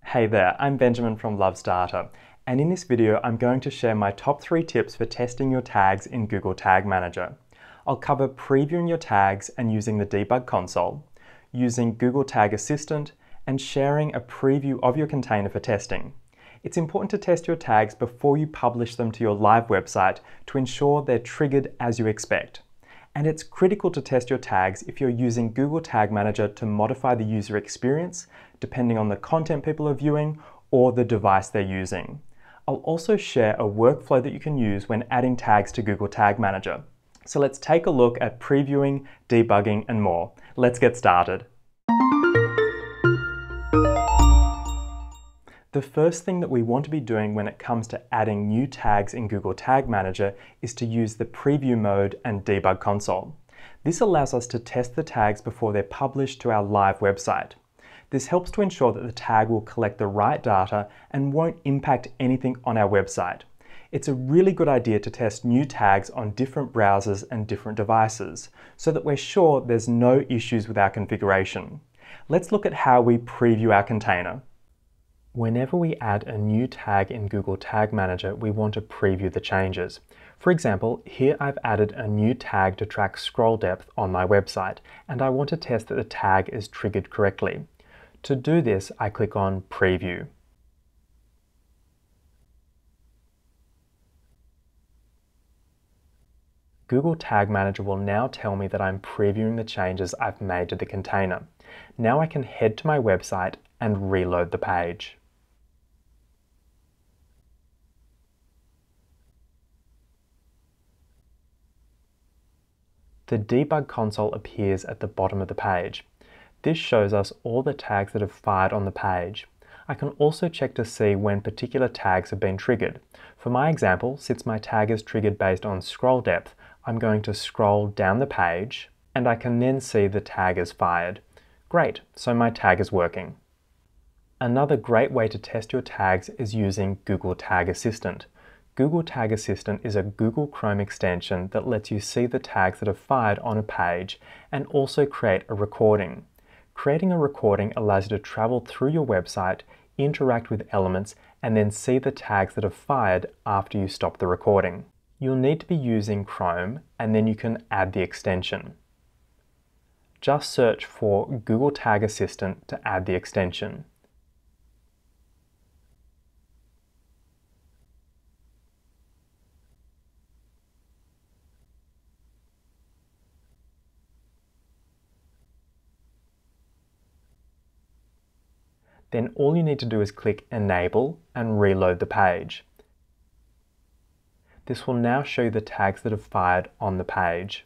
Hey there, I'm Benjamin from Loves Data, and in this video I'm going to share my top 3 tips for testing your tags in Google Tag Manager. I'll cover previewing your tags and using the debug console, using Google Tag Assistant, and sharing a preview of your container for testing. It's important to test your tags before you publish them to your live website to ensure they're triggered as you expect. And it's critical to test your tags if you're using Google Tag Manager to modify the user experience, depending on the content people are viewing or the device they're using. I'll also share a workflow that you can use when adding tags to Google Tag Manager. So let's take a look at previewing, debugging, and more. Let's get started. The first thing that we want to be doing when it comes to adding new tags in Google Tag Manager is to use the preview mode and debug console. This allows us to test the tags before they're published to our live website. This helps to ensure that the tag will collect the right data and won't impact anything on our website. It's a really good idea to test new tags on different browsers and different devices so that we're sure there's no issues with our configuration. Let's look at how we preview our container. Whenever we add a new tag in Google Tag Manager, we want to preview the changes. For example, here I've added a new tag to track scroll depth on my website, and I want to test that the tag is triggered correctly. To do this, I click on Preview. Google Tag Manager will now tell me that I'm previewing the changes I've made to the container. Now I can head to my website and reload the page. The debug console appears at the bottom of the page. This shows us all the tags that have fired on the page. I can also check to see when particular tags have been triggered. For my example, since my tag is triggered based on scroll depth, I'm going to scroll down the page and I can then see the tag is fired. Great, so my tag is working. Another great way to test your tags is using Google Tag Assistant. Google Tag Assistant is a Google Chrome extension that lets you see the tags that are fired on a page and also create a recording. Creating a recording allows you to travel through your website, interact with elements, and then see the tags that are fired after you stop the recording. You'll need to be using Chrome, and then you can add the extension. Just search for Google Tag Assistant to add the extension. Then all you need to do is click Enable and reload the page. This will now show you the tags that have fired on the page.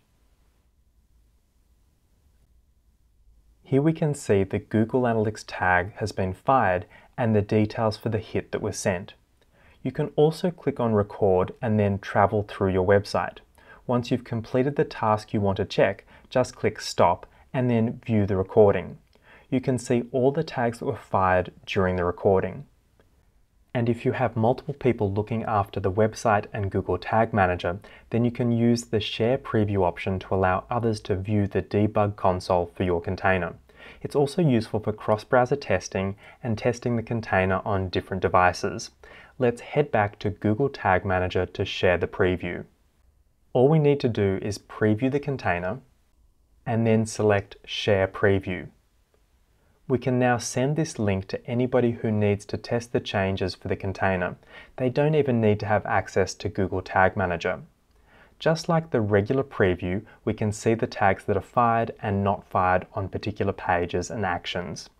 Here we can see the Google Analytics tag has been fired and the details for the hit that was sent. You can also click on Record and then travel through your website. Once you've completed the task you want to check, just click Stop and then view the recording. You can see all the tags that were fired during the recording. And if you have multiple people looking after the website and Google Tag Manager, then you can use the Share Preview option to allow others to view the debug console for your container. It's also useful for cross-browser testing and testing the container on different devices. Let's head back to Google Tag Manager to share the preview. All we need to do is preview the container and then select Share Preview. We can now send this link to anybody who needs to test the changes for the container. They don't even need to have access to Google Tag Manager. Just like the regular preview, we can see the tags that are fired and not fired on particular pages and actions.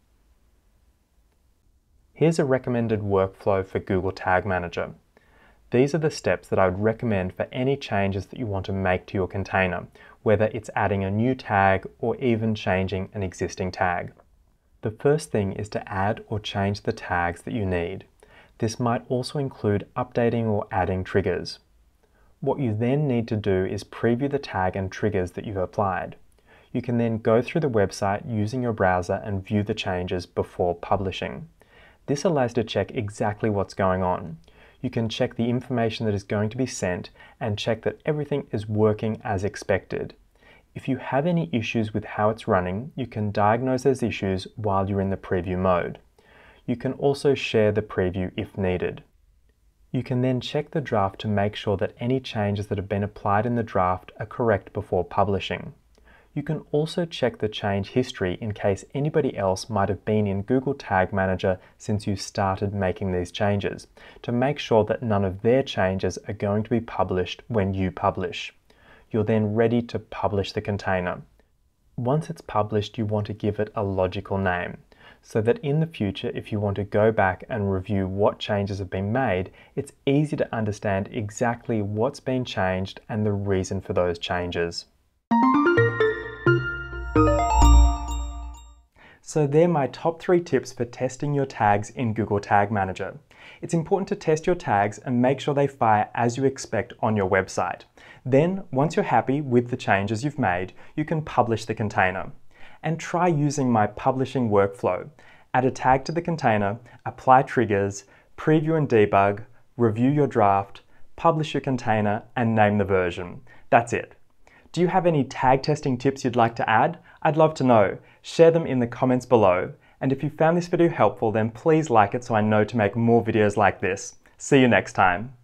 Here's a recommended workflow for Google Tag Manager. These are the steps that I would recommend for any changes that you want to make to your container, whether it's adding a new tag or even changing an existing tag. The first thing is to add or change the tags that you need. This might also include updating or adding triggers. What you then need to do is preview the tag and triggers that you've applied. You can then go through the website using your browser and view the changes before publishing. This allows you to check exactly what's going on. You can check the information that is going to be sent and check that everything is working as expected. If you have any issues with how it's running, you can diagnose those issues while you're in the preview mode. You can also share the preview if needed. You can then check the draft to make sure that any changes that have been applied in the draft are correct before publishing. You can also check the change history in case anybody else might have been in Google Tag Manager since you started making these changes, to make sure that none of their changes are going to be published when you publish. You're then ready to publish the container. Once it's published, you want to give it a logical name, so that in the future, if you want to go back and review what changes have been made, it's easy to understand exactly what's been changed and the reason for those changes. So they're my top 3 tips for testing your tags in Google Tag Manager. It's important to test your tags and make sure they fire as you expect on your website. Then, once you're happy with the changes you've made, you can publish the container. And try using my publishing workflow. Add a tag to the container, apply triggers, preview and debug, review your draft, publish your container, and name the version. That's it. Do you have any tag testing tips you'd like to add? I'd love to know. Share them in the comments below. And if you found this video helpful, then please like it so I know to make more videos like this. See you next time.